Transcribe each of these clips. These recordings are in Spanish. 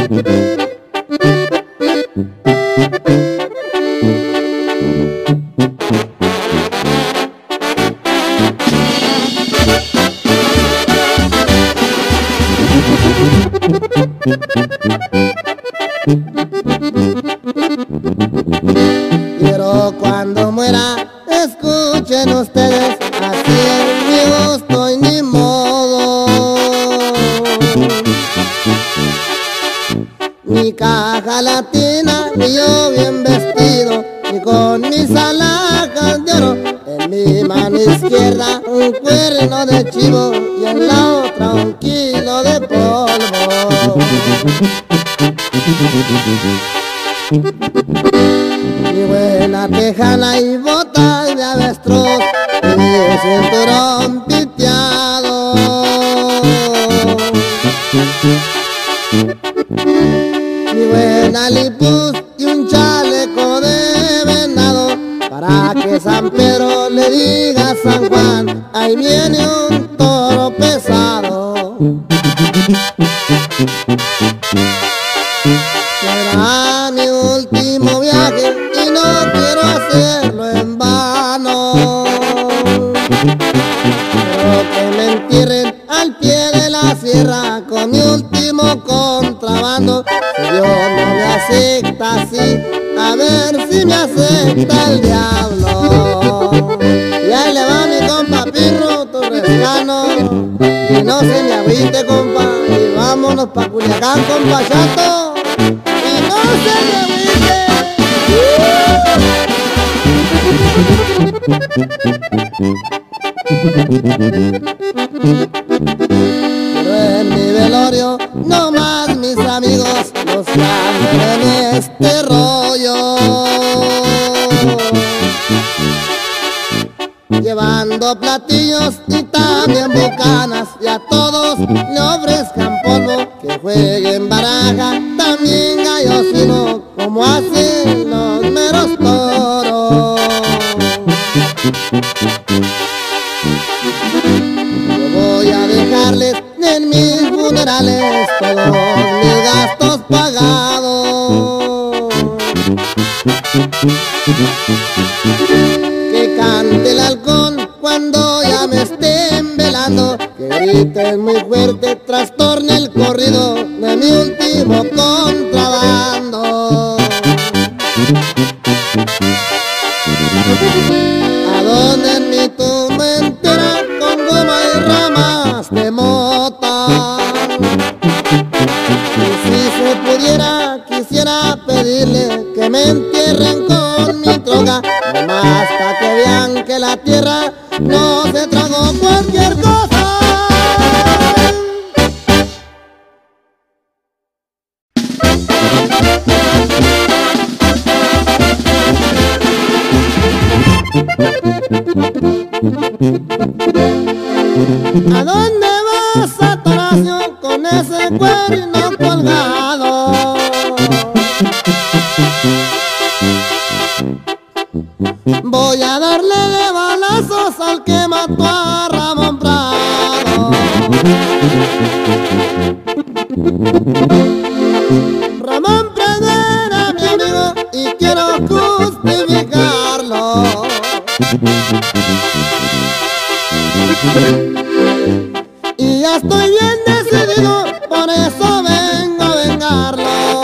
Pero cuando muera, escuchen ustedes, así es mi gusto y ni modo. Mi caja latina, y yo bien vestido, y con mis alhajas de oro. En mi mano izquierda un cuerno de chivo, y en la otra un kilo de polvo. Mi buena tejana y botas de avestruz, y mi cinturón piteado. Mi buena lipuz y un chaleco de venado, para que San Pedro le diga a San Juan, ahí viene un toro pesado. Será mi último viaje y no quiero hacerlo en vano. Quiero que me entierren al pie de la sierra con mi último contrabando. Si Dios no me acepta así, a ver si me acepta el diablo. Y ahí le va mi compa Pirro Torrescano, y no se me agüite, compa, y vámonos pa' Culiacán, compa Chato. ¡No se me agüite! Pero en mi velorio, no más mis amigos, los que andan en este rollo, llevando platillos y también bucanas, y a todos le ofrezcan polvo, que jueguen baraja, también gallos fino, como hacen los meros toros. Yo voy a dejarles en mis funerales todos mis gastos pagados. Que cante el halcón cuando ya me estén velando, que griten muy fuerte, trastorne el corrido de mi último contrabando. Adornen mi tumba entera con goma y ramas de mota. Y si se pudiera, quisiera pedirle que me entierren con mi troca, nomás pa' que vean que la tierra no se tragó cualquier cosa. ¿A dónde vas, Ataracio, con ese cuerno colgado? Voy a darle de balazos al que mató a Ramón Prado. Ramón Prado era mi amigo y quiero justificarlo. Y ya estoy bien decidido, por eso vengo a vengarlo.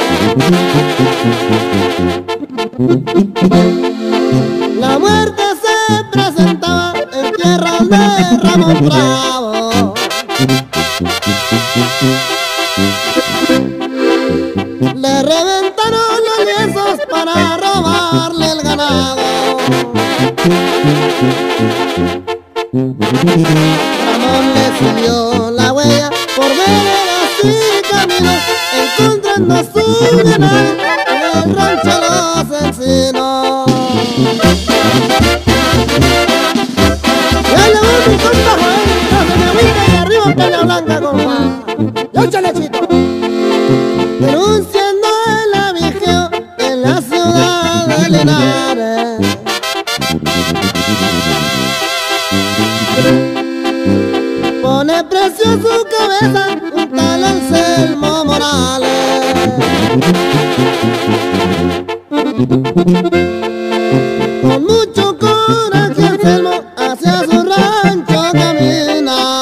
La muerte se presentaba en tierras de Ramón Bravo. Le reventaron los lienzos para robarle el ganado. Ramón le siguió la huella por veredas y caminos, encontrando su bienal en el rancho Los Encinos. Ya le voy mi compa Joel, no se me agüita y arriba Peña Blanca, compa. ¡Yo chalecito! Denunciando el avijeo en la ciudad de Linares. Pone precio a su cabeza un tal Anselmo Morales. Con mucho coraje Anselmo hacia su rancho camina,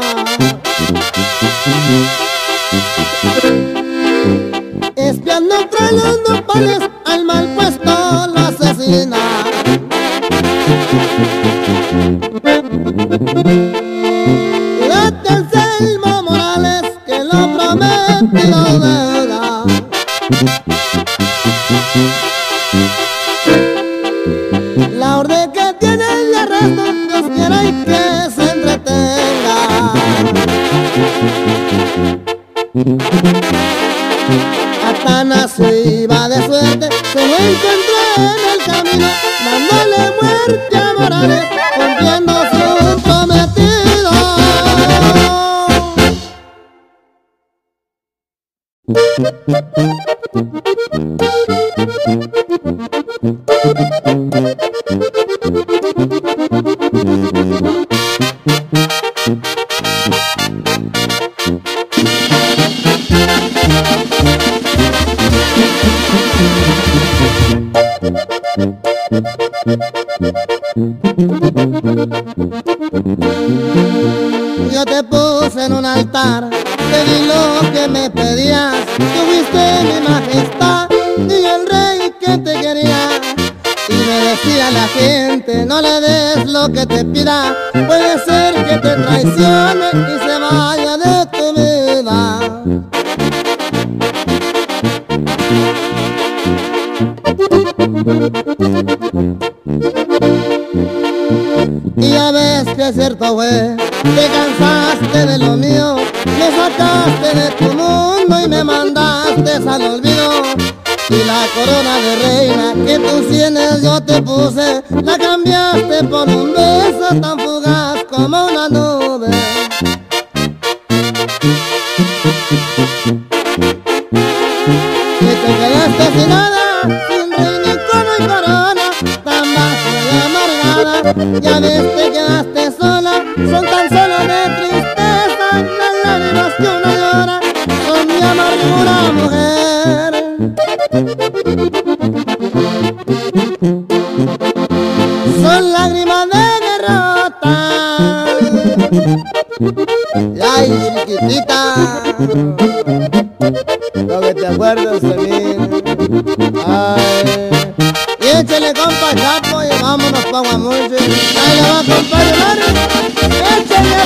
espiando tras los nopales al mal puesto lo asesina. Cuídate Anselmo Morales, que lo prometido deuda. La orden que tiene el arresto, Dios quiera y que se entretenga. Atanacio iba de suerte, se lo encontró en el camino, dándole muerte a Morales, cumpliendo su prometido. Yo te puse en un altar, te di lo que me pedías, tú fuiste mi majestad y el rey que te quería. Y me decía la gente, no le des lo que te pida, puede ser que te traicione y se vaya de tu vida. Y ya ves que cierto fue, te cansaste de lo mío, me sacaste de tu mundo y me mandaste al olvido. Y la corona de reina que tú tienes yo te puse, la cambiaste por un beso tan fugaz como una nube. Y te quedaste sin nada, sin rey ni trono y corona, tan vacía y amargada. Ya ves te quedaste sola, son tan solo de tristeza las lágrimas que uno llora, son mi amargura mujer. Son lágrimas de derrota. Ay, chiquitita, lo que te acuerdas de mí. Ay, y échale compa Chapo y vámonos pa' Guamuche. Ahí le va compadre Mario, échale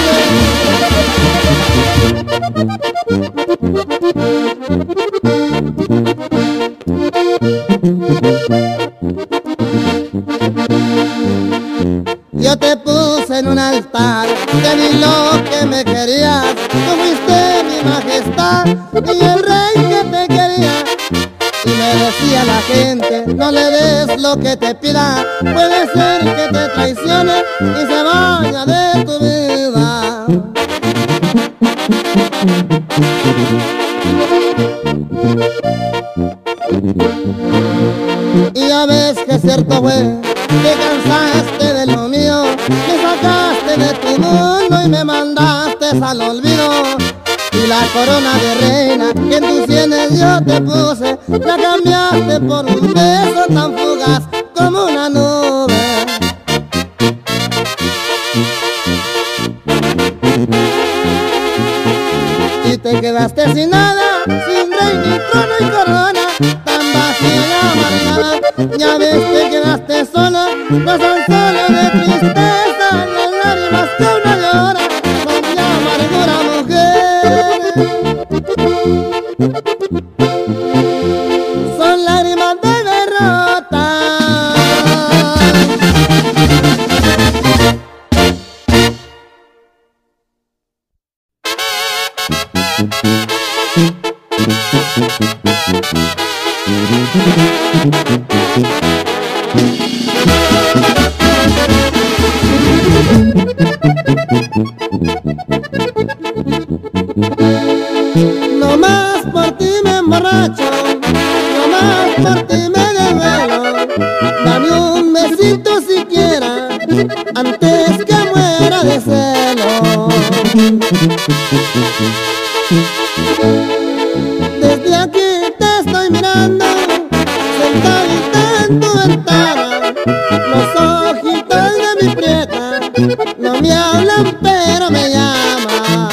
Yo te puse en un altar, te di lo que me querías, tú fuiste mi majestad y el rey que te quería. Y me decía la gente, no le des lo que te pida, puede ser que te traicione y se vaya de tu vida. Y ya ves que cierto fue, te cansaste de lo mío, me sacaste de tu mundo y me mandaste al olvido. Y la corona de reina que en tus sienes yo te puse, la cambiaste por un beso tan fugaz como una nube. Y te quedaste sin nada, sin rey ni trono y corona, tan vacía y amargada. Ya ves te quedaste sola, no son solo de tristeza las lágrimas que uno llora, son mi amargura mujer. Son lágrimas de derrota. No más por ti me emborracho, no más por ti me desvelo. Dame un besito siquiera antes que muera de celo. Desde aquí te estoy mirando, sentado me hablan pero me llaman.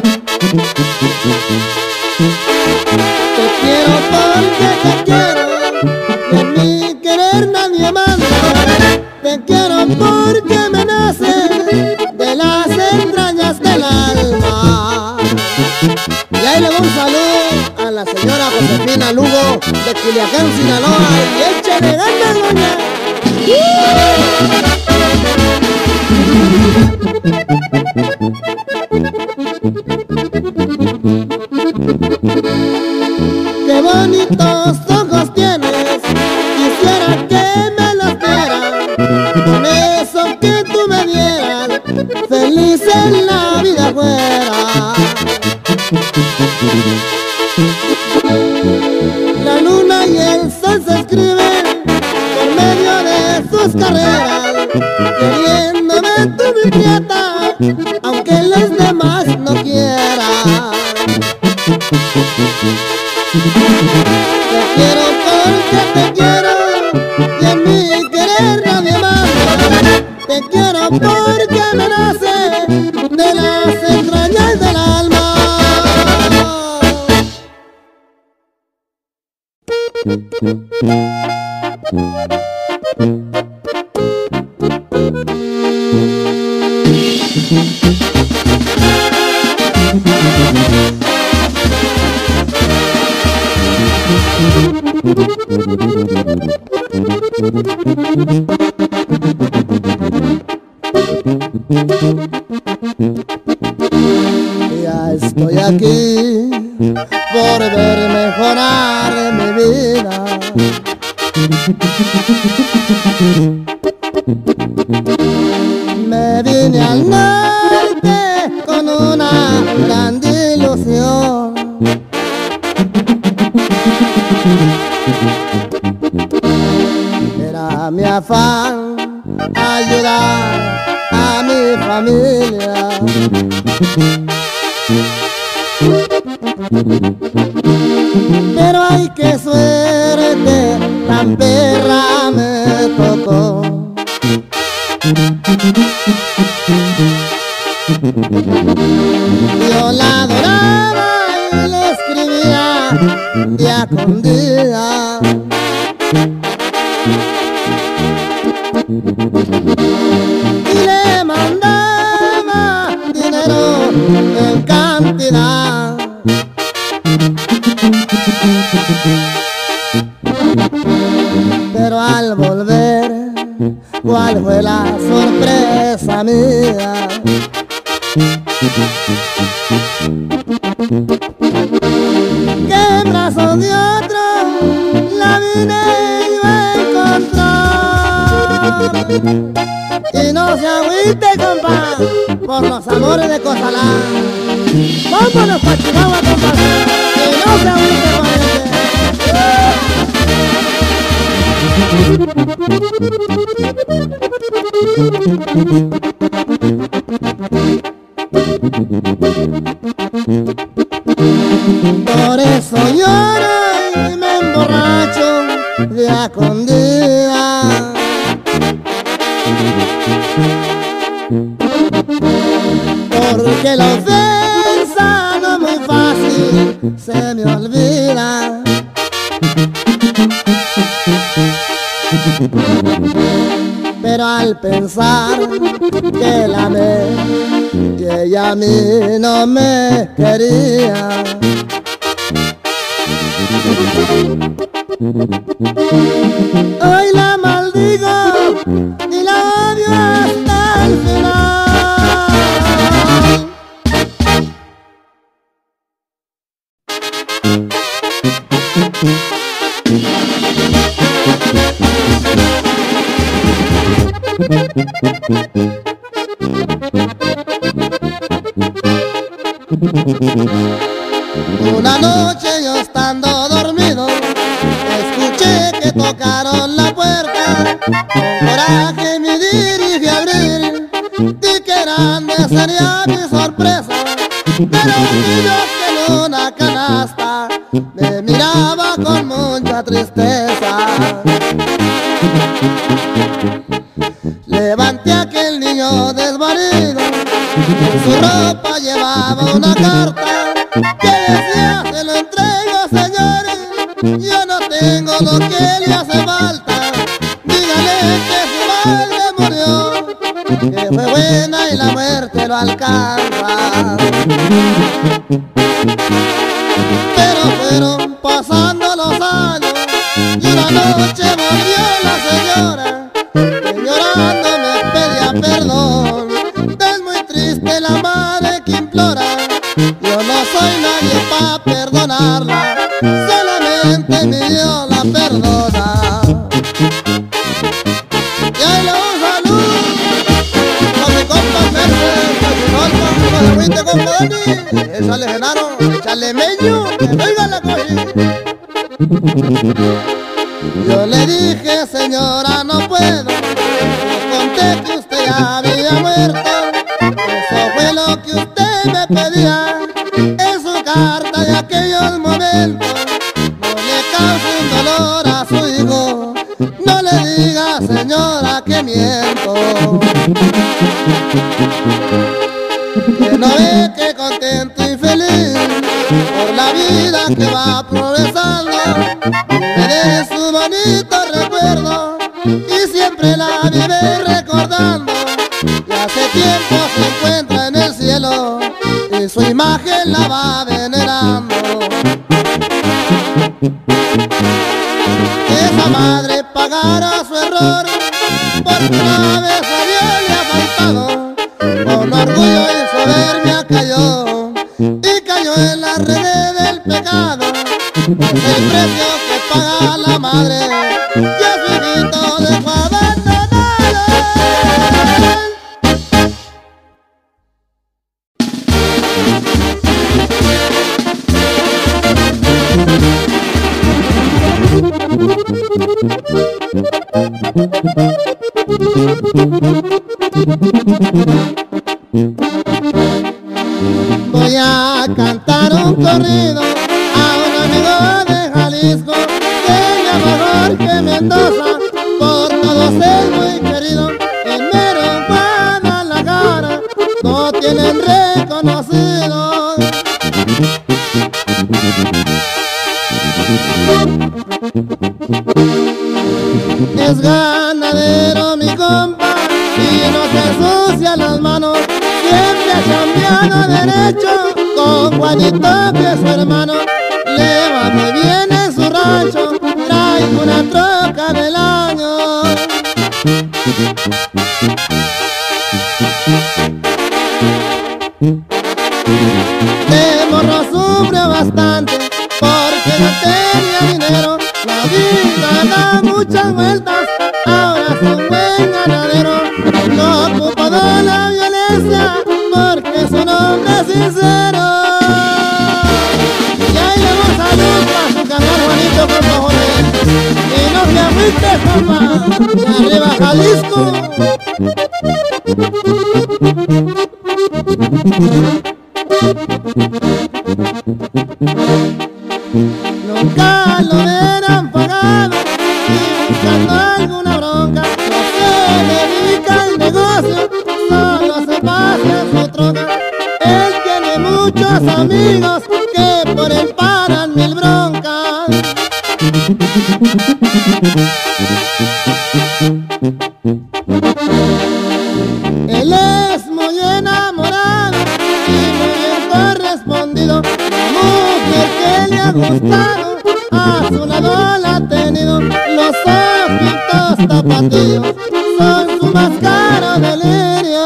Te quiero porque te quiero, y en mi querer nadie manda. Te quiero porque me nace de las entrañas del alma. Y ahí le doy un saludo a la señora Josefina Lugo de Culiacán, Sinaloa. Y échale ganas, doña. Qué bonitos ojos tienes, quisiera que me los dieras, con eso que tú me dieras, feliz en la vida fuera. La luna y el sol se escriben por medio de sus carreras, queriéndome tú mi prieta, aunque los demás no quieran. Te quiero porque te quiero, y en mi querer nadie más. Te quiero porque me nace de las entrañas del alma. Ya estoy aquí por ver mejorar mi vida. Me vine al norte con una gran ilusión. Era mi afán ayudar a mi familia. Pero ay, qué suerte tan perra me tocó. Yo la adoraba y le escribía día con día. Y le mandaba dinero en cantidad. Pero al volver, ¿cuál fue la sorpresa mía? Que en brazos de otro la vine yo a encontrar. Y no se agüite, compa, por los amores de Cozalá. Vámonos pa' Chihuahua, compa, y no se agüite, por eso lloro y me emborracho día con día. Porque la ofensa no muy fácil se me olvida. Pero al pensar que la amé y ella a mí no me quería, hoy la maldigo y la odio hasta el final. Una noche yo estando dormido, escuché que tocaron la puerta. Con coraje me dirigí a abrir, y que grande sería mi sorpresa. Pero un niño que en una canasta me miraba con mucha tristeza. Levanté a aquel niño desvalido En su ropa llevaba una carta que decía: se lo entrego, señores, yo no tengo lo que le hace falta. Dígale que su madre murió, que fue buena y la muerte lo alcanza. Pero fueron pasando los años y una noche volvió la señora, que llorando me pedía perdón. Es muy triste la madre que implora, yo no soy nadie para perdonarla, solamente mi Dios la perdona. Y ahí le doy un saludo a mi compa Mercedes, a mi compa, a mi compa Dani, échale Genaro, échale Meño, que oiga la coche. Yo le dije: señora, no puedo, le conté que usted ya había muerto, eso fue lo que usted me pedía en su carta de aquellos momentos. No le cause un dolor a su hijo, no le diga, señora, que miento. Que no ve que contento y feliz por la vida que va progresando, me dé su bonito recuerdo y siempre la vive recordando. Y hace tiempo se encuentra en el cielo y su imagen la va venerando. Que esa madre pagara su error porque una vez a Dios le ha faltado. Con orgullo y soberbia cayó y cayó en las redes del pecado. Es el precio que paga la madre y a su hijito dejó abandonado. Voy a cantar un corrido a un amigo de Jalisco, se llama Jorge Mendoza, por todos es muy querido. En mero Guadalajara no tienen reconocido. Es ganadero mi compa y no se ensucia las manos, siempre ha cambiado derecho con Juanito, que es su hermano. Le va muy bien en su rancho, trae una troca del año. De morro sufrió bastante porque no tenía dinero. La vida da muchas vueltas, ahora es un buen ganadero. No ocupa de la violencia porque su nombre es sincero. Y ahí le vamos a salud a su canal Juanito, por favor. Y no te agüites, compa, y arriba Jalisco. Nunca lo hubieran pagado y buscando alguna bronca, no se dedica al negocio, solo se pasa en su troca. Él tiene muchos amigos que por él paran mil broncas. Él es muy enamorado y muy bien correspondido. La mujer que le ha gustado a su lado la ha tenido. Los ojitos tapatíos son su más caro delirio.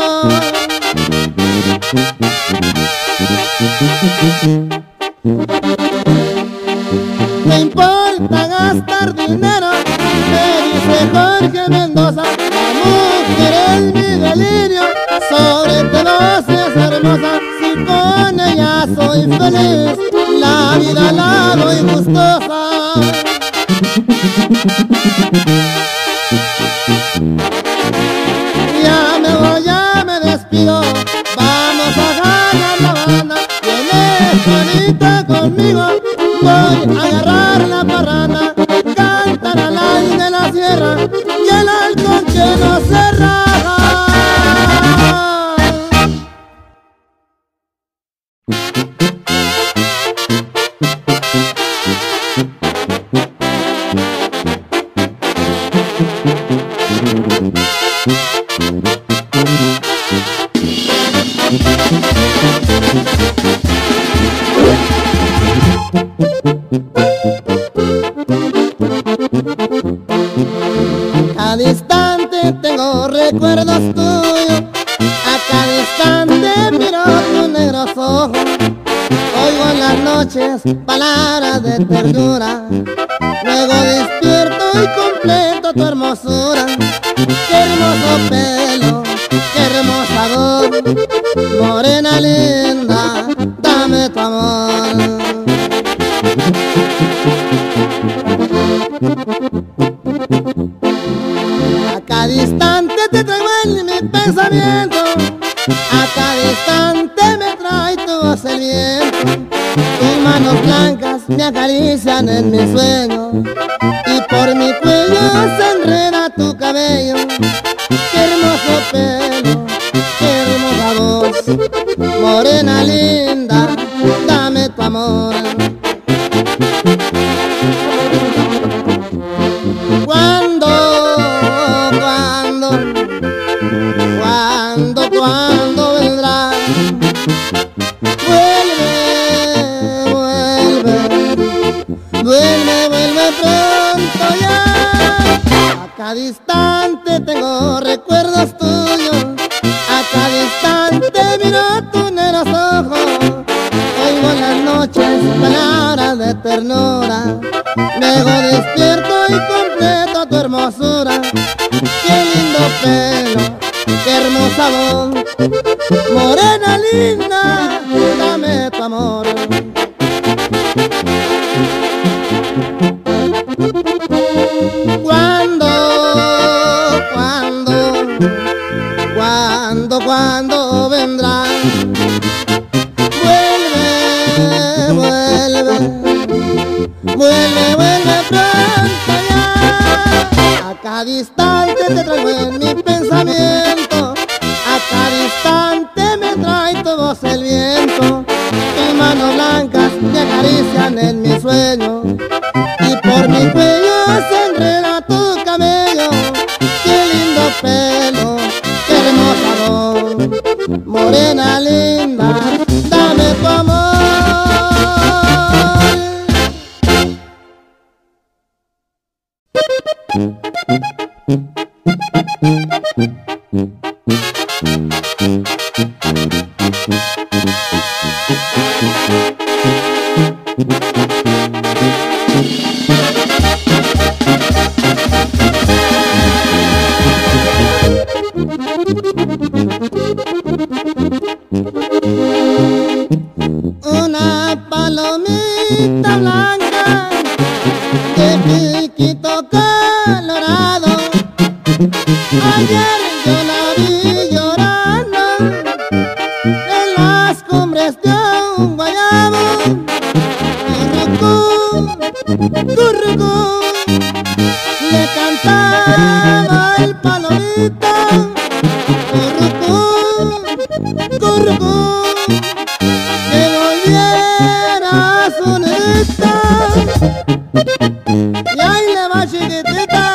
No importa gastar dinero, me dice Jorge Mendoza, la mujer es mi delirio, sobre todo si es hermosa. Si con ella soy feliz, la vida la doy gustosa. Ya me voy, ya me despido, vamos a ganar la banda. Viene Juanita conmigo, voy a agarrar la parranda, cantar al aire de la sierra y el halcón que no se raja. Cada instante tengo recuerdos tuyos, a cada instante miro tus negros ojos, oigo en las noches palabras de ternura, luego despierto y completo tu hermosura. Qué hermoso pelo, qué hermosa voz, morena linda, dame tu amor. A cada instante te traigo en mi pensamiento, a cada instante me trae tu voz el viento, tus manos blancas me acarician en mi sueño y por mi cuello se enreda tu cabello. Qué hermoso pelo, qué hermosa voz, morena linda, dame tu amor. ¿Cuándo vendrás? Vuelve pronto ya. A cada instante tengo recuerdos tuyos, a cada instante miro tus negros ojos, oigo en las noches palabras de ternura, luego despierto y completo tu hermosura. Qué lindo pelo, qué hermosa voz, morena linda, dame tu amor. ¿Cuándo vendrás? Vuelve pronto ya. A cada instante te traigo en mi pensamiento, a cada instante me trae tu voz el viento, tus manos blancas me acarician en mi sueño y por mi cuello se enreda tu cabello. Qué lindo pelo, qué hermosa voz, morena linda, dame tu amor. Una palomita blanca de piquito colorado, ayer yo la vi llorando en las cumbres de un guayabo. Currucú, le cantaba el palomito. Currucú, que volviera su neta. Y ahí le va chiquitita.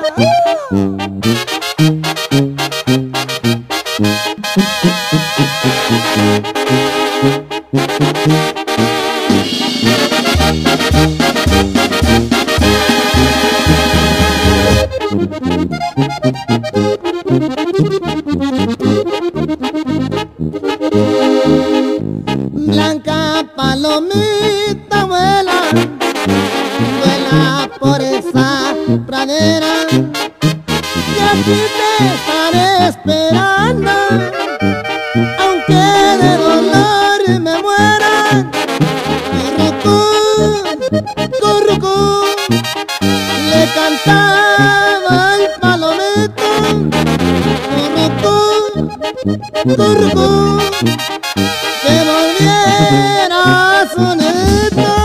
Blanca palomita vuela, vuela por esa pradera, y aquí te estaré esperando, aunque de dolor me muera. Currucú, le cantaba el palomito. Currucú, que volviera su neta.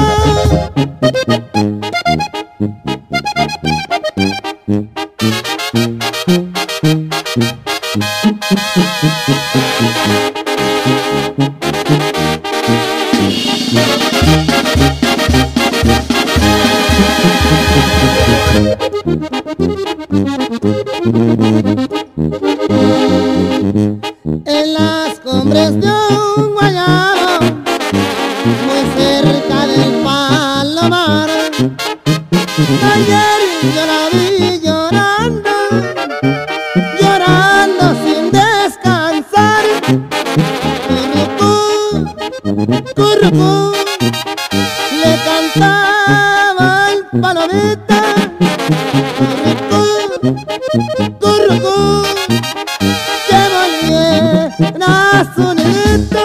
ayer yo la vi llorando, llorando sin descansar. Currucú, currucú, le cantaba el palomita. Currucú, currucú, que volviera a su nidito.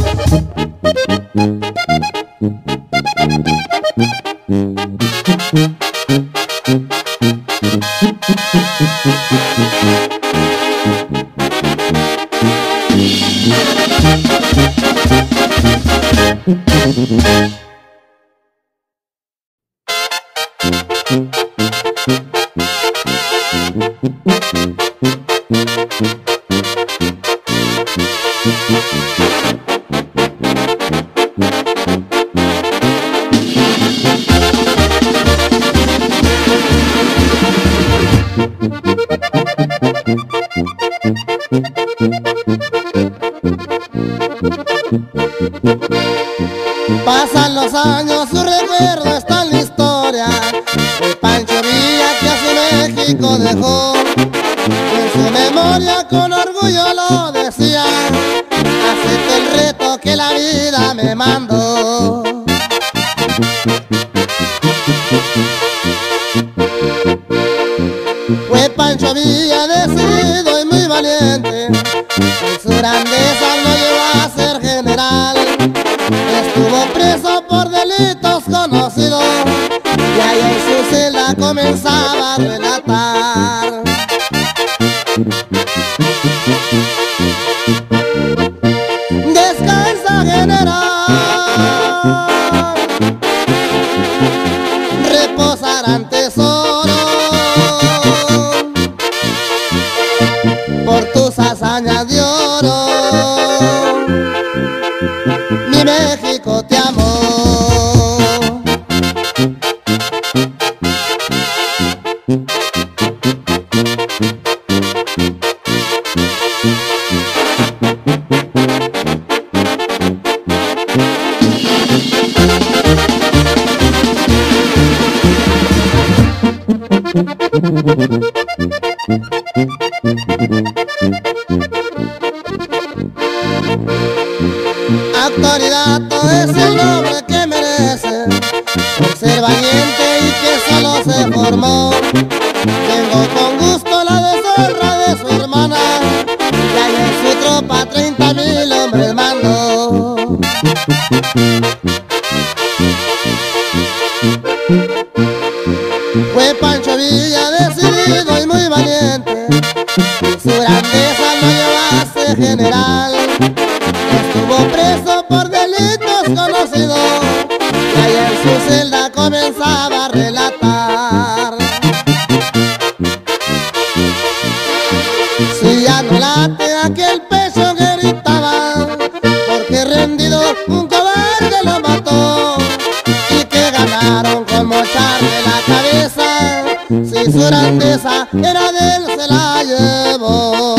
Pasan los años, su recuerdo está en la historia de Pancho Villa que a su México dejó. En su memoria con orgullo lo decía: acepto el reto que la vida me mandó. Fue Pancho Villa decidido y muy valiente, en su grandeza lo llevó a ser general. Estuvo preso por delitos conocidos y ahí en su celda comenzaba a relatar. Descansa, general, reposarán tesoro por tus hazañas de oro. Mi México te amo. Autoridato es el nombre que merece, por ser valiente y que solo se formó. Tengo con gusto la deshonra de su hermana, y hay en su tropa 30,000 hombres mandó. Fue Pancho Villa decidido y muy valiente, su grandeza lo llevó a ser general. Estuvo preso por delitos conocidos y ahí en su celda comenzaba a relatar. Si ya no late aquel pecho que gritaba, porque rendido un cobarde lo mató, y que ganaron con mocharle la cabeza. Si su grandeza era de él, se la llevó.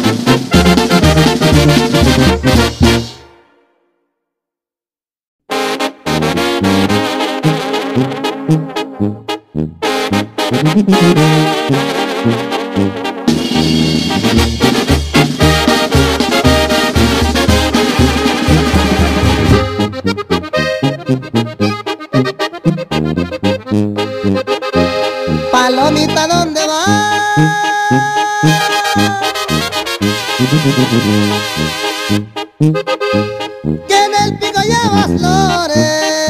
Palomita, ¿dónde vas? Que en el pico llevas flores.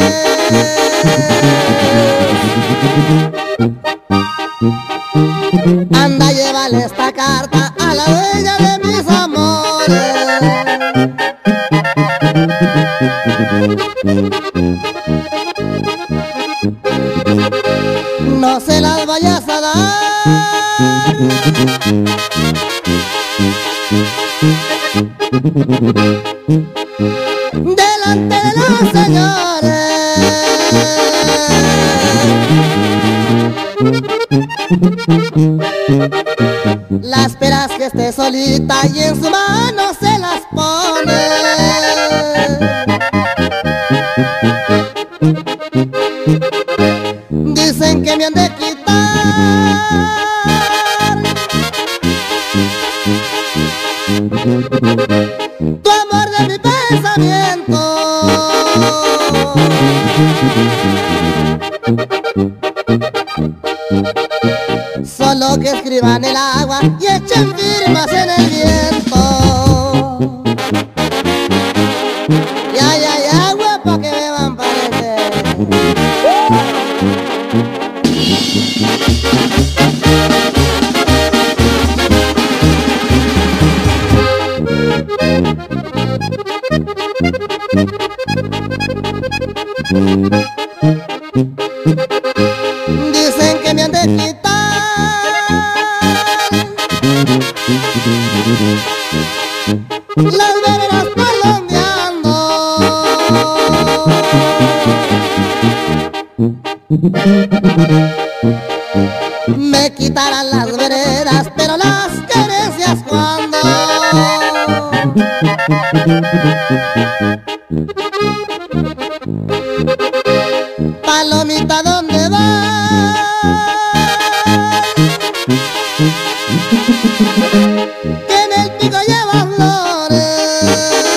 Anda, llévale esta carta a la dueña de mis amores. No se las vayas a dar. Delante de los señores. Las esperas que esté solita y en su mano se las pone. Dicen que me han de quitar Solo que escriban el agua y echen firmas en el viento. Y hay agua pa' que beban parece. Dicen que me han de quitar las veredas palombeando. Me quitarán las veredas, pero las querecias cuando. Palomita, ¿dónde vas? Que en el pico llevas flores.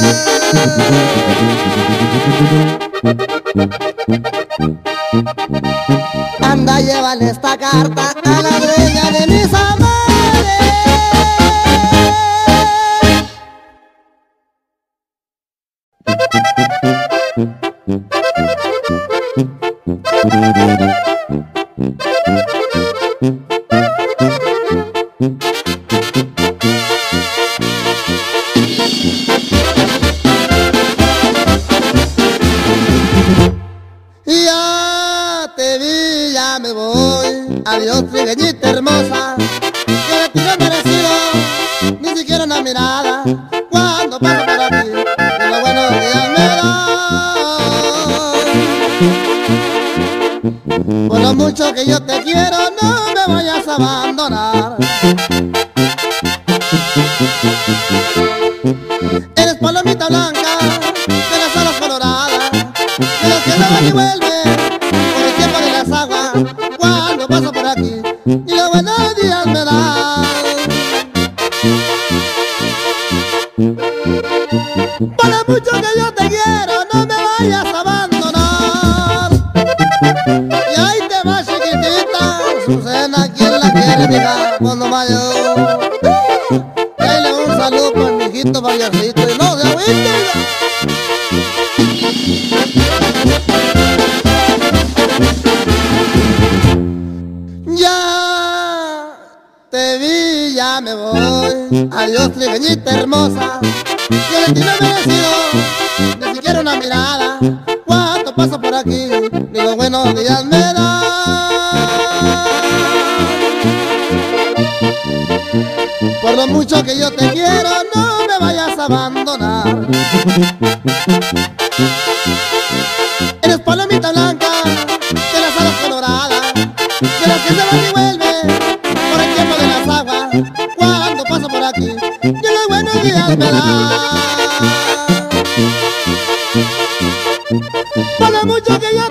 Anda, llévale esta carta a la dueña de mis amores. Ya te vi, ya me voy. Adiós, trigueñita hermosa. Que de ti no he merecido ni siquiera una mirada. Cuando paso por aquí, y lo buenos días me dan. Por lo mucho que yo te quiero, no me vayas a abandonar. Eres palomita blanca, de las alas coloradas, de los que se van y vuelven por el tiempo de las aguas. Cuando paso por aquí, y los buenos días me dan. Por lo mucho que yo te quiero, no me vayas a abandonar. Y ahí te va, chiquitita, Susana, ¿quién la quiere, mija? Cuando vaya, dale un saludo por mi hijito Vallarcito y no se agüite. Ya te vi, ya me voy. Adiós, trigueñita hermosa. Yo de ti no he merecido ni siquiera una mirada. Cuando paso por aquí, ni los buenos días me dan. Por lo mucho que yo te quiero, no me vayas a abandonar. Eres palomita blanca, de las alas coloradas, de las que se van y vuelven por el tiempo de las aguas. Cuando paso por aquí, yo los buenos días me dan. Por lo mucho que yo